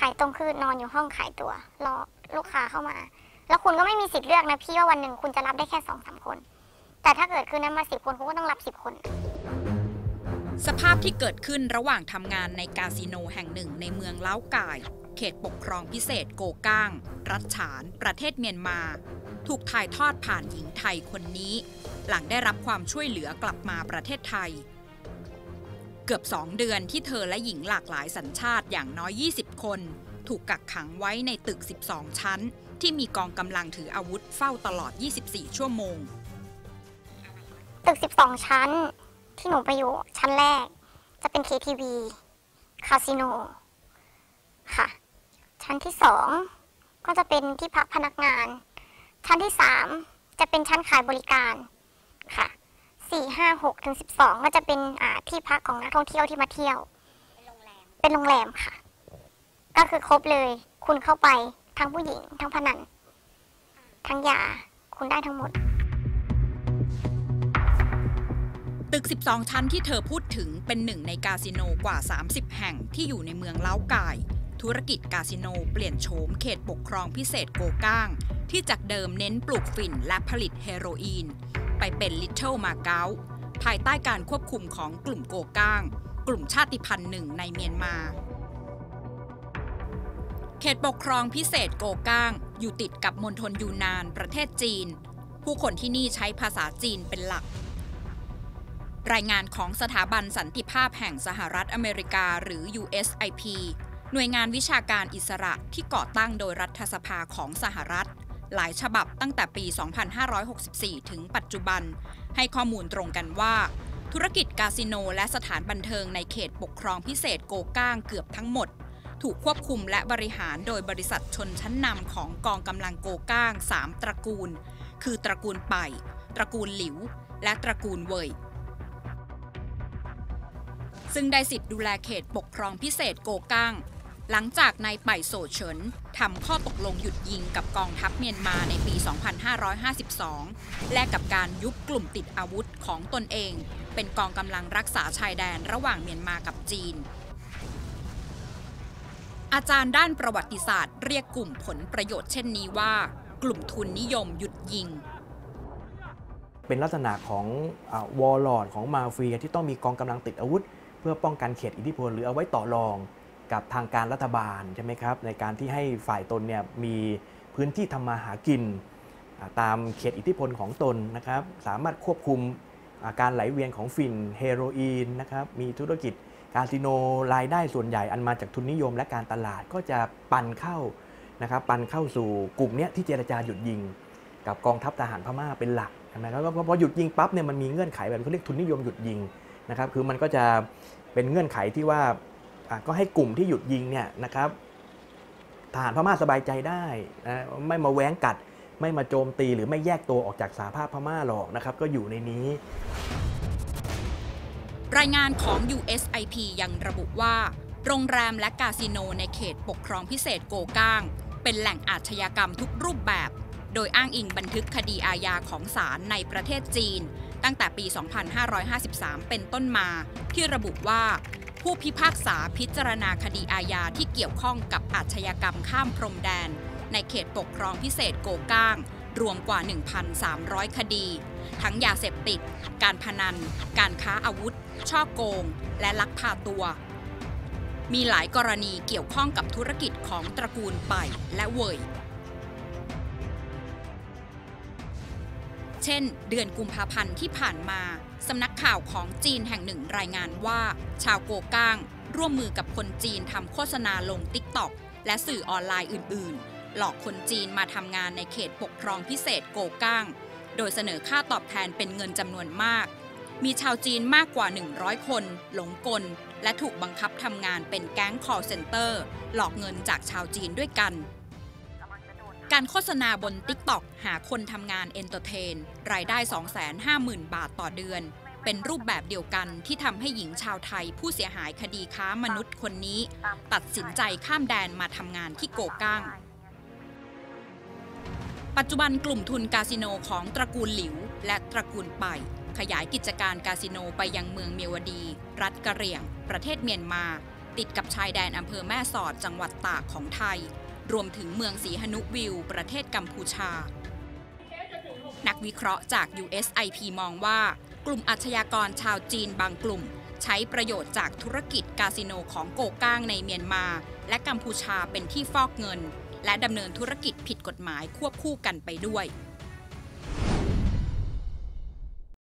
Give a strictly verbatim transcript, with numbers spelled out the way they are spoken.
ายตรงคือนอนอยู่ห้องขายตัวรอลูกค้าเข้ามาแล้วคุณก็ไม่มีสิทธิ์เลือกนะพี่ว่าวันหนึ่งคุณจะรับได้แค่สองสามคนแต่ถ้าเกิดคืนนั้นมาสิบคนคุณก็ต้องรับสิบคนสภาพที่เกิดขึ้นระหว่างทำงานในคาสิโนแห่งหนึ่งในเมืองเล้าก่ายเขตปกครองพิเศษโกก้างรัฐฉานประเทศเมียนมาถูกถ่ายทอดผ่านหญิงไทยคนนี้หลังได้รับความช่วยเหลือกลับมาประเทศไทยเกือบสองเดือนที่เธอและหญิงหลากหลายสัญชาติอย่างน้อยยี่สิบคนถูกกักขังไว้ในตึกสิบสองชั้นที่มีกองกำลังถืออาวุธเฝ้าตลอดยี่สิบสี่ชั่วโมงตึกสิบสองชั้นที่หนูไปอยู่ชั้นแรกจะเป็น เค ที วี คาสิโนค่ะชั้นที่สองก็จะเป็นที่พักพนักงานชั้นที่สามจะเป็นชั้นขายบริการค่ะสี่ห้าหกถึงสิบสองก็จะเป็นอ่าที่พักของนักท่องเที่ยวที่มาเที่ยวเป็นโรงแรมเป็นโรงแรมค่ะก็คือครบเลยคุณเข้าไปทั้งผู้หญิงทั้งพนันทั้งยาคุณได้ทั้งหมดตึกสิบสองชั้นที่เธอพูดถึงเป็นหนึ่งในคาสิโนกว่าสามสิบแห่งที่อยู่ในเมืองเล้าก่ายธุรกิจคาสิโนเปลี่ยนโฉมเขตปกครองพิเศษโกก้างที่จากเดิมเน้นปลูกฝิ่นและผลิตเฮโรอีนไปเป็นลิตเทิลมาเก๊าภายใต้การควบคุมของกลุ่มโกก้างกลุ่มชาติพันธุ์หนึ่งในเมียนมาเขตปกครองพิเศษโกก้างอยู่ติดกับมณฑลยูนานประเทศจีนผู้คนที่นี่ใช้ภาษาจีนเป็นหลักรายงานของสถาบันสันติภาพแห่งสหรัฐอเมริกาหรือ ยู เอส ไอ พี หน่วยงานวิชาการอิสระที่ก่อตั้งโดยรัฐสภาของสหรัฐหลายฉบับตั้งแต่ปี สองพันห้าร้อยหกสิบสี่ ถึงปัจจุบันให้ข้อมูลตรงกันว่าธุรกิจคาสิโนและสถานบันเทิงในเขตปกครองพิเศษโกก้างเกือบทั้งหมดถูกควบคุมและบริหารโดยบริษัทชนชั้นนำของกองกำลังโกก้างสามตระกูลคือตระกูลไป่ตระกูลหลิวและตระกูลเว่ยซึ่งได้สิทธิ์ดูแลเขตปกครองพิเศษโกก้างหลังจากนายไป่โซเฉินทำข้อตกลงหยุดยิงกับกองทัพเมียนมาในปี สองพันห้าร้อยห้าสิบสอง และกับการยุบกลุ่มติดอาวุธของตนเองเป็นกองกำลังรักษาชายแดนระหว่างเมียนมากับจีนอาจารย์ด้านประวัติศาสตร์เรียกกลุ่มผลประโยชน์เช่นนี้ว่ากลุ่มทุนนิยมหยุดยิงเป็นลักษณะของวอร์ลอร์ดของมาเฟียที่ต้องมีกองกำลังติดอาวุธเพื่อป้องกันเขตอิทธิพลหรือเอาไว้ต่อรองกับทางการรัฐบาลใช่ไหมครับในการที่ให้ฝ่ายตนเนี่ยมีพื้นที่ทำมาหากินตามเขตอิทธิพลของตนนะครับสามารถควบคุมการไหลเวียนของฝิ่นเฮโรอีนนะครับมีธุรกิจคาสิโนรายได้ส่วนใหญ่อันมาจากทุนนิยมและการตลาดก็จะปั่นเข้านะครับปั่นเข้าสู่กลุ่มนี้ที่เจรจาหยุดยิงกับกองทัพทหารพม่าเป็นหลักใช่ไหมแล้วก็พอหยุดยิงปั๊บเนี่ยมันมีเงื่อนไขแบบเขาเรียกทุนนิยมหยุดยิงนะครับคือมันก็จะเป็นเงื่อนไขที่ว่าก็ให้กลุ่มที่หยุดยิงเนี่ยนะครับทหารพม่าสบายใจได้นะไม่มาแว้งกัดไม่มาโจมตีหรือไม่แยกตัวออกจากสหภาพพม่าหรอกนะครับก็อยู่ในนี้รายงานของ ยู เอส ไอ พี ยังระบุว่าโรงแรมและคาสิโนในเขตปกครองพิเศษโกก้างเป็นแหล่งอาชญากรรมทุกรูปแบบโดยอ้างอิงบันทึกคดีอาญาของศาลในประเทศจีนตั้งแต่ปี สองพันห้าร้อยห้าสิบสาม เป็นต้นมาที่ระบุว่าผู้พิพากษาพิจารณาคดีอาญาที่เกี่ยวข้องกับอาชญากรรมข้ามพรมแดนในเขตปกครองพิเศษโกก้างรวมกว่า หนึ่งพันสามร้อย คดีทั้งยาเสพติดการพนันการค้าอาวุธช่อโกงและลักพาตัวมีหลายกรณีเกี่ยวข้องกับธุรกิจของตระกูลไป่และเว่ยเช่นเดือนกุมภาพันธ์ที่ผ่านมาสำนักข่าวของจีนแห่งหนึ่งรายงานว่าชาวโกก้างร่วมมือกับคนจีนทำโฆษณาลง ติ๊กต็อก และสื่อออนไลน์อื่นๆหลอกคนจีนมาทำงานในเขตปกครองพิเศษโกก้างโดยเสนอค่าตอบแทนเป็นเงินจำนวนมากมีชาวจีนมากกว่าหนึ่งร้อยคนหลงกลและถูกบังคับทำงานเป็นแก๊ง call center หลอกเงินจากชาวจีนด้วยกันการโฆษณาบน ติ๊กต็อก หาคนทำงานเอนเตอร์เทนรายได้ สองแสนห้าหมื่น บาทต่อเดือนเป็นรูปแบบเดียวกันที่ทำให้หญิงชาวไทยผู้เสียหายคดีค้ามนุษย์คนนี้ตัดสินใจข้ามแดนมาทำงานที่โกก้างปัจจุบันกลุ่มทุนคาสิโนของตระกูลหลิวและตระกูลไป่ขยายกิจการคาสิโนไปยังเมืองเมียวดีรัฐกะเหรี่ยงประเทศเมียนมาติดกับชายแดนอำเภอแม่สอดจังหวัดตากของไทยรวมถึงเมืองสีหนุวิวประเทศกัมพูชานักวิเคราะห์จาก ยู เอส ไอ พี มองว่ากลุ่มอาชญากรชาวจีนบางกลุ่มใช้ประโยชน์จากธุรกิจคาสิโนของโกก้างในเมียนมาและกัมพูชาเป็นที่ฟอกเงินและดำเนินธุรกิจผิดกฎหมายควบคู่กันไปด้วย